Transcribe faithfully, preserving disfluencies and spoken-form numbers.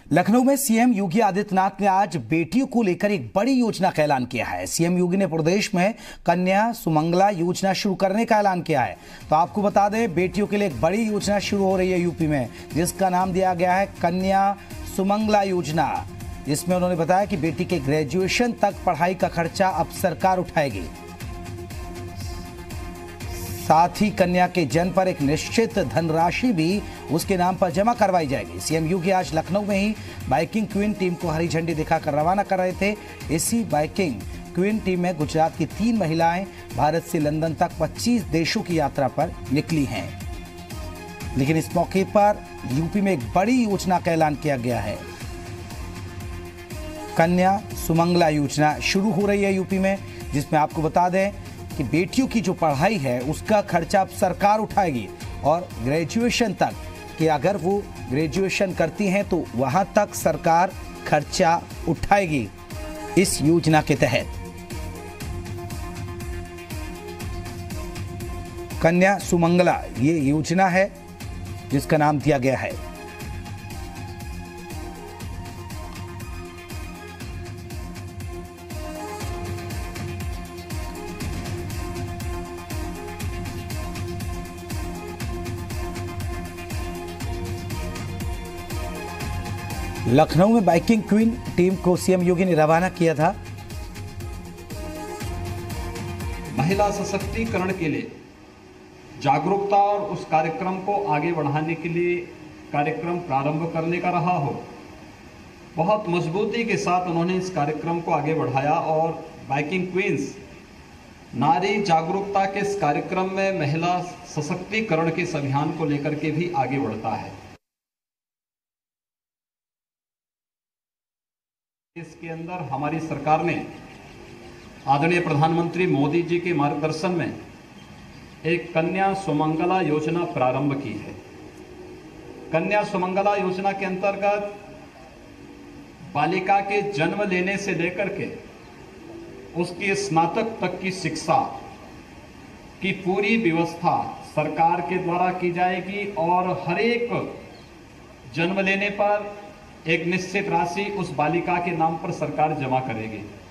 लखनऊ में सीएम योगी आदित्यनाथ ने आज बेटियों को लेकर एक बड़ी योजना का ऐलान किया है। सीएम योगी ने प्रदेश में कन्या सुमंगला योजना शुरू करने का ऐलान किया है। तो आपको बता दें, बेटियों के लिए एक बड़ी योजना शुरू हो रही है यूपी में, जिसका नाम दिया गया है कन्या सुमंगला योजना। जिसमें उन्होंने बताया कि बेटी के ग्रेजुएशन तक पढ़ाई का खर्चा अब सरकार उठाएगी। साथ ही कन्या के जन्म पर एक निश्चित धनराशि भी उसके नाम पर जमा करवाई जाएगी। सीएम योगी आज लखनऊ में ही बाइकिंग क्वीन टीम को हरी झंडी दिखाकर रवाना कर रहे थे। इसी बाइकिंग क्वीन टीम में गुजरात की तीन महिलाएं भारत से लंदन तक पच्चीस देशों की यात्रा पर निकली हैं। लेकिन इस मौके पर यूपी में एक बड़ी योजना का ऐलान किया गया है। कन्या सुमंगला योजना शुरू हो रही है यूपी में, जिसमें आपको बता दें कि बेटियों की जो पढ़ाई है उसका खर्चा अब सरकार उठाएगी और ग्रेजुएशन तक कि अगर वो ग्रेजुएशन करती हैं तो वहां तक सरकार खर्चा उठाएगी इस योजना के तहत। कन्या सुमंगला ये योजना है जिसका नाम दिया गया है। लखनऊ में बाइकिंग क्वीन टीम को सीएम योगी ने रवाना किया था। महिला सशक्तिकरण के लिए जागरूकता और उस कार्यक्रम को आगे बढ़ाने के लिए कार्यक्रम प्रारंभ करने का रहा हो। बहुत मजबूती के साथ उन्होंने इस कार्यक्रम को आगे बढ़ाया और बाइकिंग क्वींस नारी जागरूकता के इस कार्यक्रम में महिला सशक्तिकरण के इस अभियान को लेकर के भी आगे बढ़ता है। इसके अंदर हमारी सरकार ने आदरणीय प्रधानमंत्री मोदी जी के मार्गदर्शन में एक कन्या सुमंगला योजना प्रारंभ की है। कन्या सुमंगला योजना के अंतर्गत बालिका के जन्म लेने से लेकर के उसकी स्नातक तक की शिक्षा की पूरी व्यवस्था सरकार के द्वारा की जाएगी और हर एक जन्म लेने पर एक निश्चित राशि उस बालिका के नाम पर सरकार जमा करेगी।